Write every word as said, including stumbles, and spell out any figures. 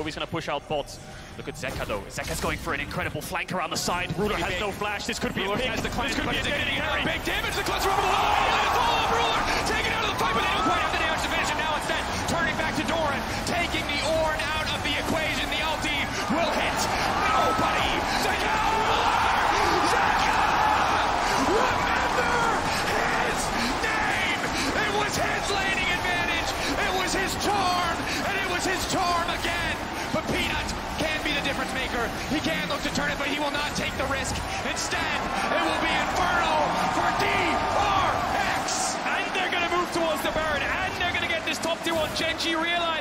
he's going to push out bots. Look at Zeka though. Zeka's going for an incredible flank around the side. Ruler has no flash. This could be a big, has the cleanse, this could but be a it's getting carry. big damage. The clutch over the wall. And it's all up. Ruler taken out of the fight, but they don't quite have the damage division. Now instead, turning back to Doran, taking the Ornn out of the equation. The ulti will hit nobody. Zeka! Zeka! Remember his name! It was his laning advantage. It was his charm, and it was his charm again. But Peanut can be the difference maker. He can look to turn it, but he will not take the risk. Instead, it will be Inferno for D R X. And they're going to move towards the Baron, and they're going to get this top two on Genji. Realize